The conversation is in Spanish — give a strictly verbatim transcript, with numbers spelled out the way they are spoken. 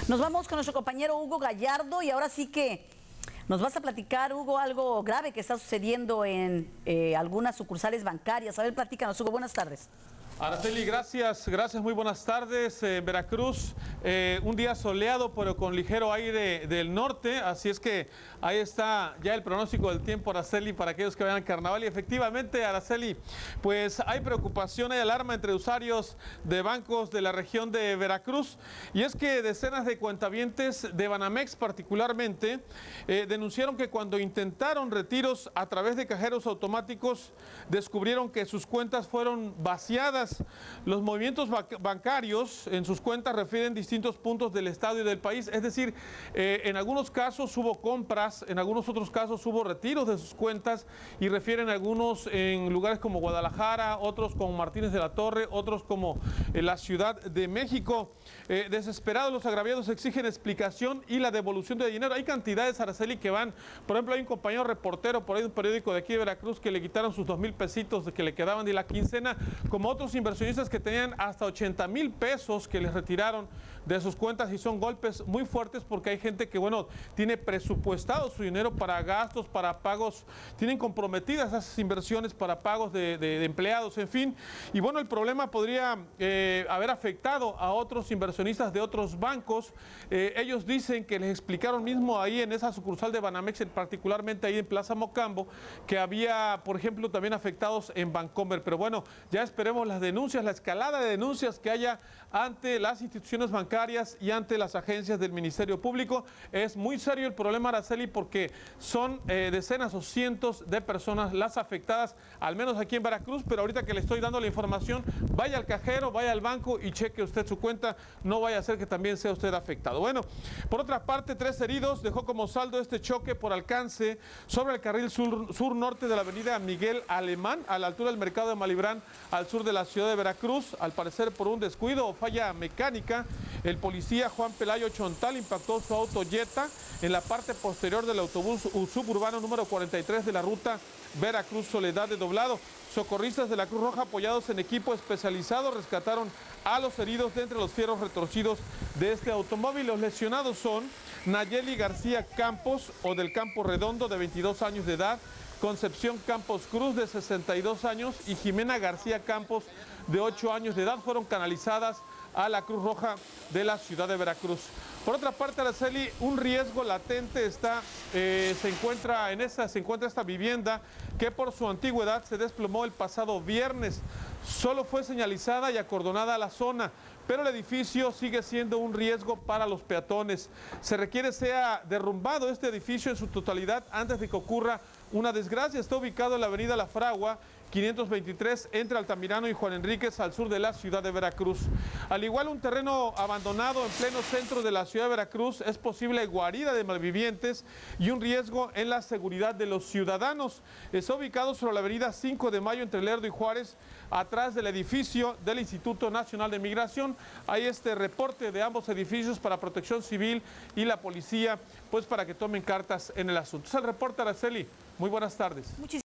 Nos vamos con nuestro compañero Hugo Gallardo y ahora sí que nos vas a platicar, Hugo, algo grave que está sucediendo en eh, algunas sucursales bancarias. A ver, platícanos, Hugo, buenas tardes. Araceli, gracias, gracias, muy buenas tardes. En eh, Veracruz, eh, un día soleado pero con ligero aire del norte, así es que ahí está ya el pronóstico del tiempo, Araceli, para aquellos que vayan al carnaval. Y efectivamente, Araceli, pues hay preocupación, hay alarma entre usuarios de bancos de la región de Veracruz, y es que decenas de cuentavientes de Banamex particularmente eh, denunciaron que cuando intentaron retiros a través de cajeros automáticos descubrieron que sus cuentas fueron vaciadas. Los movimientos bancarios en sus cuentas refieren distintos puntos del estado y del país, es decir, eh, en algunos casos hubo compras, en algunos otros casos hubo retiros de sus cuentas, y refieren algunos en lugares como Guadalajara, otros como Martínez de la Torre, otros como eh, la Ciudad de México. Eh, desesperados, los agraviados exigen explicación y la devolución de dinero. Hay cantidades, Araceli, que van, por ejemplo, hay un compañero reportero por ahí de un periódico de aquí de Veracruz que le quitaron sus dos mil pesitos que le quedaban de la quincena, como otros inversionistas que tenían hasta ochenta mil pesos que les retiraron de sus cuentas, y son golpes muy fuertes porque hay gente que, bueno, tiene presupuestado su dinero para gastos, para pagos, tienen comprometidas esas inversiones para pagos de, de, de empleados, en fin, y bueno, el problema podría eh, haber afectado a otros inversionistas de otros bancos. Eh, ellos dicen que les explicaron mismo ahí en esa sucursal de Banamex, particularmente ahí en Plaza Mocambo, que había, por ejemplo, también afectados en Bancomer, pero bueno, ya esperemos las denuncias, la escalada de denuncias que haya ante las instituciones bancarias y ante las agencias del Ministerio Público. Es muy serio el problema, Araceli, porque son eh, decenas o cientos de personas las afectadas, al menos aquí en Veracruz, pero ahorita que le estoy dando la información, vaya al cajero, vaya al banco y cheque usted su cuenta, no vaya a ser que también sea usted afectado. Bueno, por otra parte, tres heridos dejó como saldo este choque por alcance sobre el carril sur, sur norte de la avenida Miguel Alemán, a la altura del mercado de Malibrán, al sur de la ciudad de Veracruz. Al parecer por un descuido o falla mecánica, el policía Juan Pelayo Chontal impactó su auto Jetta en la parte posterior del autobús suburbano número cuarenta y tres de la ruta Veracruz-Soledad de Doblado. Socorristas de la Cruz Roja, apoyados en equipo especializado, rescataron a los heridos de entre los fierros retorcidos de este automóvil. Los lesionados son Nayeli García Campos, o del Campo Redondo, de veintidós años de edad, Concepción Campos Cruz, de sesenta y dos años, y Jimena García Campos, de ocho años de edad, fueron canalizadas a la Cruz Roja de la ciudad de Veracruz. Por otra parte, Araceli, un riesgo latente está, eh, se encuentra en esta, se encuentra esta vivienda que por su antigüedad se desplomó el pasado viernes. Solo fue señalizada y acordonada la zona, pero el edificio sigue siendo un riesgo para los peatones. Se requiere sea derrumbado este edificio en su totalidad antes de que ocurra una desgracia. Está ubicado en la avenida La Fragua, quinientos veintitrés, entre Altamirano y Juan Enríquez, al sur de la ciudad de Veracruz. Al igual, un terreno abandonado en pleno centro de la ciudad de Veracruz es posible guarida de malvivientes y un riesgo en la seguridad de los ciudadanos. Está ubicado sobre la avenida cinco de mayo entre Lerdo y Juárez, atrás del edificio del Instituto Nacional de Migración. Hay este reporte de ambos edificios para Protección Civil y la policía, pues para que tomen cartas en el asunto. Es el reporte, Araceli. Muy buenas tardes. Muchísimas